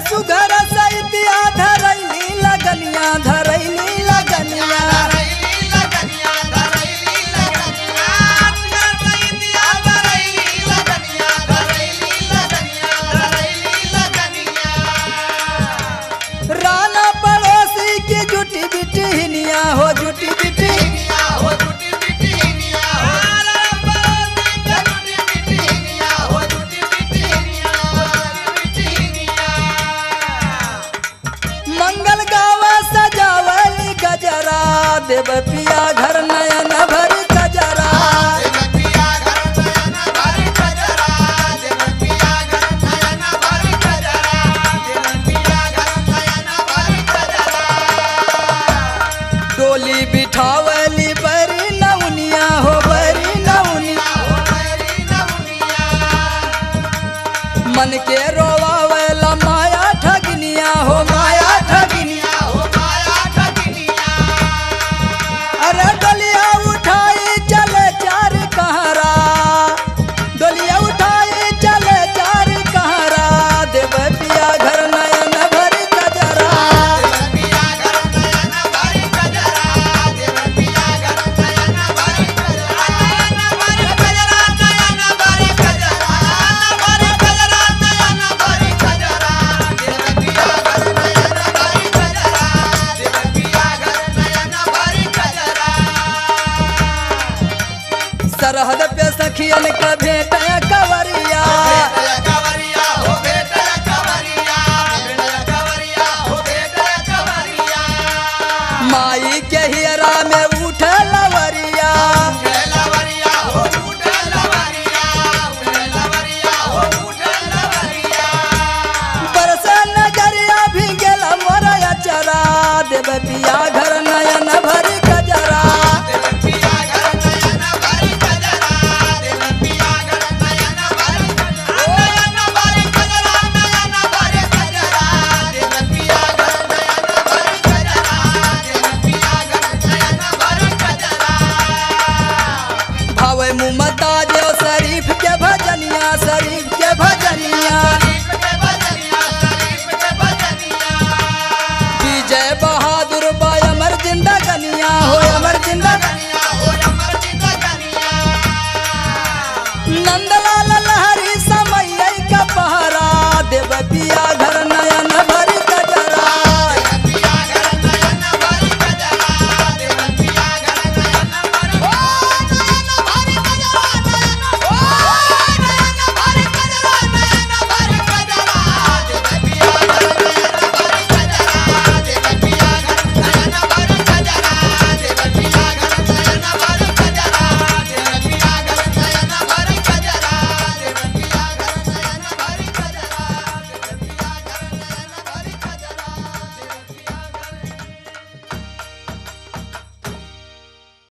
सुघर सैतिया धरैली लगनिया धरैली लगनिया राना पड़ोसी की जुटी बिटिनिया हो जुटी बिटिनिया हो जुटी बिटिनिया हो जुटी बिटिनिया मंगल गावा सजावली गजरा देव पिया घर नयन भरी गजरा डोली बिठावली बरी नौनिया हो बरी नौनिया मन के रोवावला माया ठगनिया हो माया ठगनिया अरे डोलिया उठाई चले चार कहरा डोलिया उठाई चले चार कहरा देव पिया घर नयन भरी गजरा सरहद पे सखियन के भेट कवरिया माई के हियरा में उठ लवरिया बरसा नजरिया भी गेला मोरा चरा देव